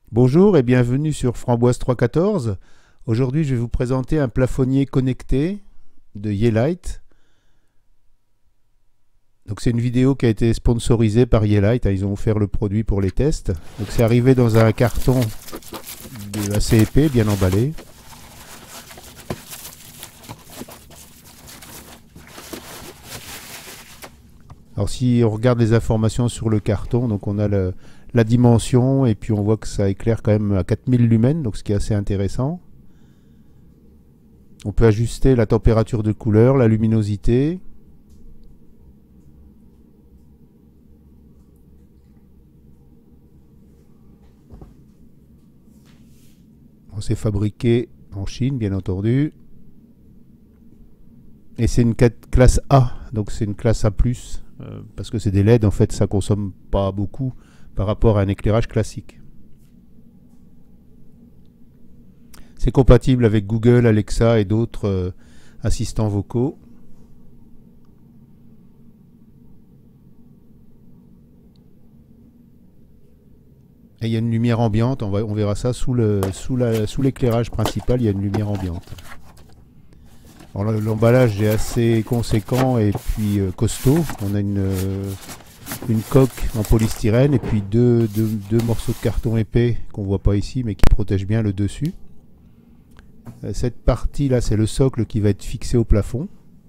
Bonjour et bienvenue sur Framboise 314. Aujourd'hui, je vais vous présenter un plafonnier connecté de Yeelight. Donc c'est une vidéo qui a été sponsorisée par Yeelight. Ils ont offert le produit pour les tests. Donc c'est arrivé dans un carton assez épais, bien emballé. Alors si on regarde les informations sur le carton, donc on a la dimension et puis on voit que ça éclaire quand même à 4000 lumens, donc ce qui est assez intéressant. On peut ajuster la température de couleur, la luminosité. C'est fabriqué en Chine, bien entendu. Et c'est une classe A, donc c'est une classe A+, parce que c'est des LED, en fait, ça consomme pas beaucoup par rapport à un éclairage classique. C'est compatible avec Google, Alexa et d'autres assistants vocaux. Et il y a une lumière ambiante, on verra ça sous l'éclairage principal, il y a une lumière ambiante. L'emballage est assez conséquent et puis costaud. On a une coque en polystyrène et puis deux morceaux de carton épais qu'on voit pas ici mais qui protègent bien le dessus. Cette partie là, c'est le socle qui va être fixé au plafond.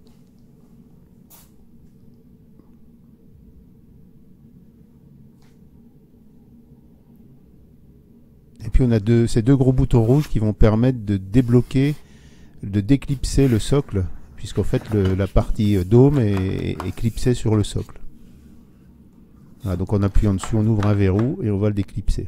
Et puis on a ces deux gros boutons rouges qui vont permettre de débloquer, de déclipser le socle, puisqu'en fait la partie dôme est clipsée sur le socle. Voilà, donc en appuyant dessus, on ouvre un verrou et on va le déclipser.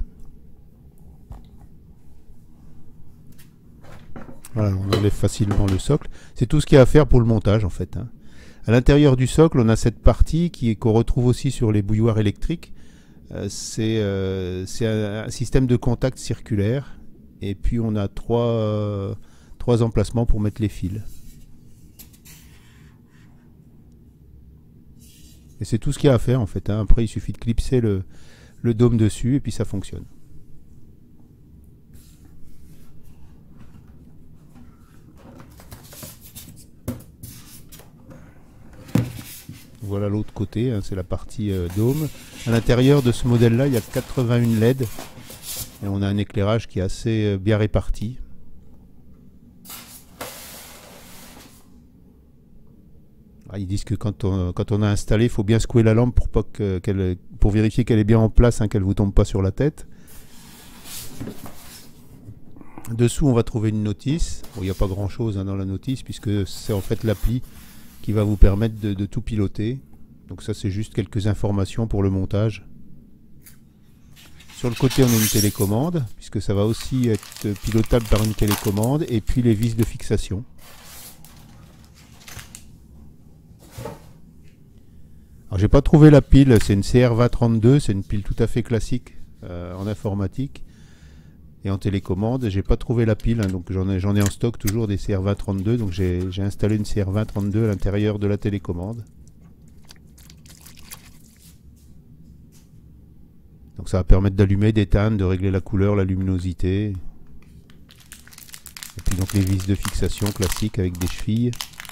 Voilà, on enlève facilement le socle. C'est tout ce qu'il y a à faire pour le montage en fait. À l'intérieur du socle, on a cette partie qu'on retrouve aussi sur les bouilloires électriques. C'est un système de contact circulaire. Et puis on a trois emplacements pour mettre les fils. Et c'est tout ce qu'il y a à faire en fait. Après, il suffit de clipser le dôme dessus et puis ça fonctionne. Voilà l'autre côté, c'est la partie dôme. À l'intérieur de ce modèle-là, il y a 81 LED. Et on a un éclairage qui est assez bien réparti. Ils disent que quand on a installé, il faut bien secouer la lampe pour vérifier qu'elle est bien en place, qu'elle ne vous tombe pas sur la tête. Dessous, on va trouver une notice. Bon, il n'y a pas grand-chose dans la notice, puisque c'est en fait l'appli qui va vous permettre de tout piloter. Donc ça, c'est juste quelques informations pour le montage. Sur le côté, on a une télécommande, puisque ça va aussi être pilotable par une télécommande, et puis les vis de fixation. Alors j'ai pas trouvé la pile, c'est une CR2032, c'est une pile tout à fait classique en informatique et en télécommande. J'ai pas trouvé la pile, donc j'en ai en stock toujours des CR2032, donc j'ai installé une CR2032 à l'intérieur de la télécommande. Donc ça va permettre d'allumer, d'éteindre, de régler la couleur, la luminosité. Et puis donc les vis de fixation classiques avec des chevilles.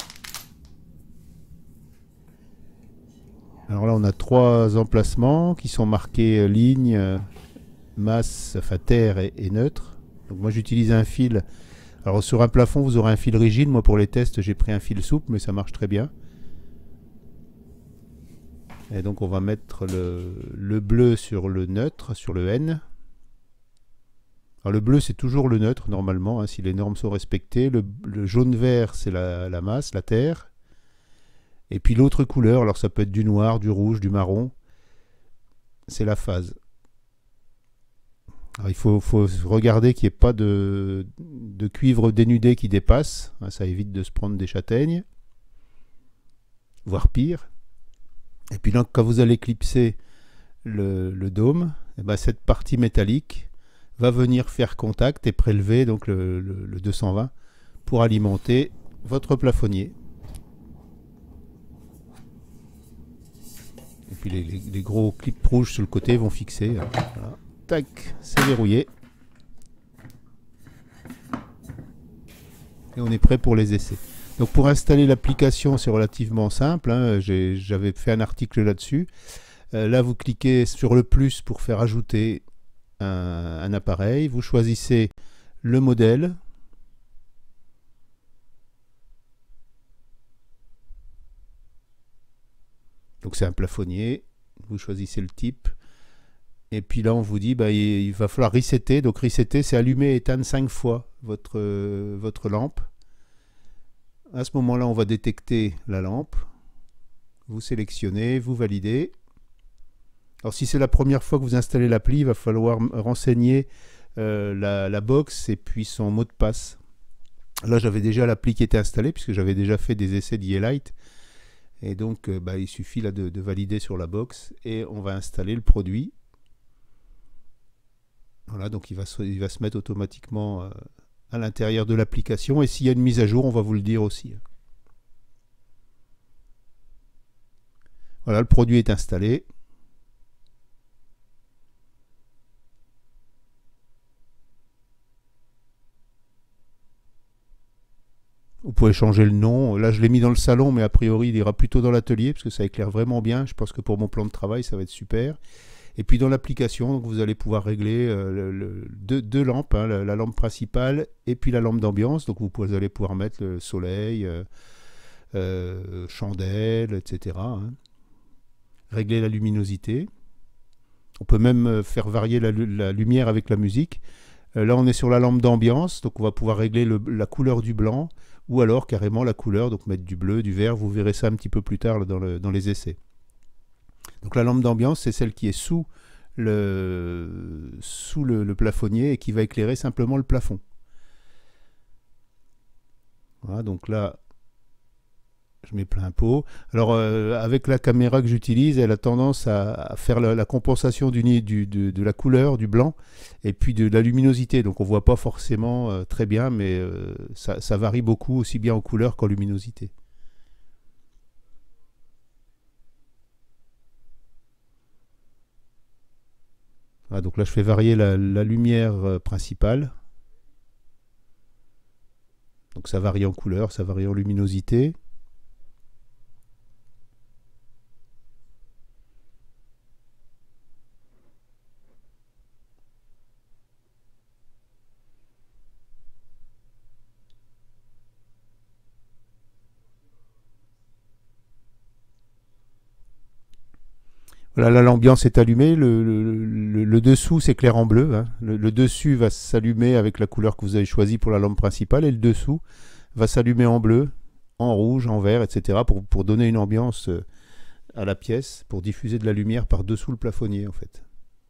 Alors là, on a trois emplacements qui sont marqués ligne, masse, enfin terre et neutre. Donc moi, j'utilise un fil. Alors sur un plafond, vous aurez un fil rigide. Moi, pour les tests, j'ai pris un fil souple, mais ça marche très bien. Et donc, on va mettre le bleu sur le neutre, sur le N. Alors, le bleu, c'est toujours le neutre, normalement, si les normes sont respectées. Le jaune-vert, c'est la masse, la terre. Et puis l'autre couleur, alors ça peut être du noir, du rouge, du marron, c'est la phase. Alors il faut regarder qu'il n'y ait pas de cuivre dénudé qui dépasse, ça évite de se prendre des châtaignes, voire pire. Et puis là, quand vous allez clipser le dôme, et ben cette partie métallique va venir faire contact et prélever donc le 220 pour alimenter votre plafonnier. Et puis les gros clips rouges sur le côté vont fixer. Voilà. Tac, c'est verrouillé. et on est prêt pour les essais. Donc pour installer l'application, c'est relativement simple, hein. J'avais fait un article là-dessus. Là, vous cliquez sur le plus pour faire ajouter un appareil. Vous choisissez le modèle. Donc c'est un plafonnier. Vous choisissez le type. Et puis là, on vous dit, bah, il va falloir resetter. Donc resetter, c'est allumer et éteindre 5 fois votre lampe. À ce moment-là, on va détecter la lampe. Vous sélectionnez, vous validez. Alors si c'est la première fois que vous installez l'appli, il va falloir renseigner la box et puis son mot de passe. Là, j'avais déjà l'appli qui était installée puisque j'avais déjà fait des essais d'E-Light. Et donc, bah, il suffit là de valider sur la box et on va installer le produit. Voilà, donc il va se mettre automatiquement à l'intérieur de l'application. Et s'il y a une mise à jour, on va vous le dire aussi. Voilà, le produit est installé. Vous pouvez changer le nom. Là, je l'ai mis dans le salon, mais a priori, il ira plutôt dans l'atelier parce que ça éclaire vraiment bien. Je pense que pour mon plan de travail, ça va être super. Et puis dans l'application, vous allez pouvoir régler deux lampes, hein, la lampe principale et puis la lampe d'ambiance. Donc vous allez pouvoir mettre le soleil, chandelle, etc. Hein. Régler la luminosité. On peut même faire varier la lumière avec la musique. Là, on est sur la lampe d'ambiance, donc on va pouvoir régler la couleur du blanc ou alors carrément la couleur, donc mettre du bleu, du vert. Vous verrez ça un petit peu plus tard là, dans les essais. Donc la lampe d'ambiance, c'est celle qui est sous le plafonnier et qui va éclairer simplement le plafond. Voilà, donc là, je mets plein pot. Alors avec la caméra que j'utilise, elle a tendance à faire la compensation de la couleur, du blanc, et puis de la luminosité. Donc on ne voit pas forcément très bien, mais ça varie beaucoup, aussi bien en couleur qu'en luminosité. Voilà, donc là, je fais varier la lumière principale. Donc ça varie en couleur, ça varie en luminosité. Voilà, là l'ambiance est allumée, le dessous s'éclaire en bleu, hein. Le dessus va s'allumer avec la couleur que vous avez choisie pour la lampe principale et le dessous va s'allumer en bleu, en rouge, en vert, etc. pour donner une ambiance à la pièce, pour diffuser de la lumière par-dessous le plafonnier en fait.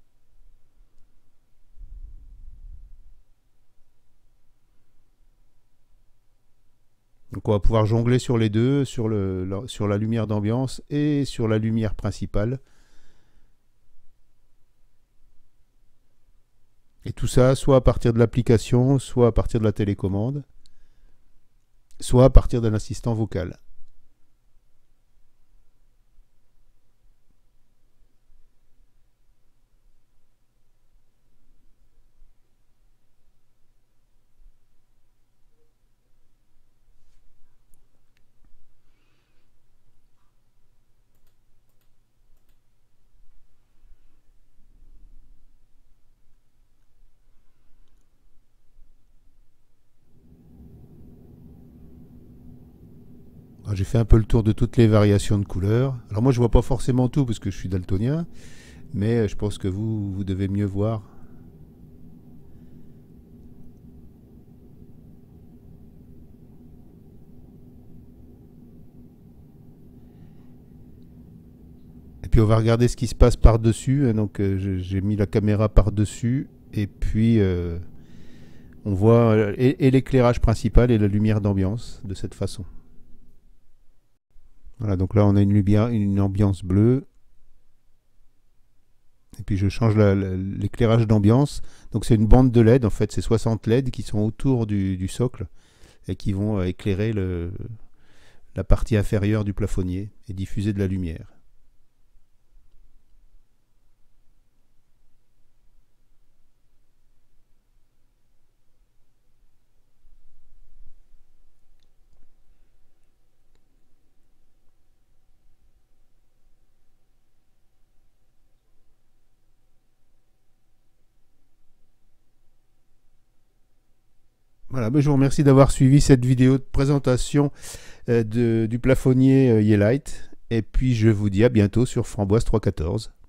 Donc on va pouvoir jongler sur les deux, sur la lumière d'ambiance et sur la lumière principale. Et tout ça, soit à partir de l'application, soit à partir de la télécommande, soit à partir d'un assistant vocal. J'ai fait un peu le tour de toutes les variations de couleurs. Alors moi je vois pas forcément tout parce que je suis daltonien, mais je pense que vous devez mieux voir. Et puis on va regarder ce qui se passe par-dessus. Donc j'ai mis la caméra par-dessus et puis on voit et l'éclairage principal et la lumière d'ambiance de cette façon. Voilà, donc là on a une ambiance bleue. Et puis je change l'éclairage d'ambiance. Donc c'est une bande de LED, en fait c'est 60 LED qui sont autour du socle et qui vont éclairer la partie inférieure du plafonnier et diffuser de la lumière. Voilà, ben, je vous remercie d'avoir suivi cette vidéo de présentation du plafonnier Yeelight. Et puis je vous dis à bientôt sur Framboise 314.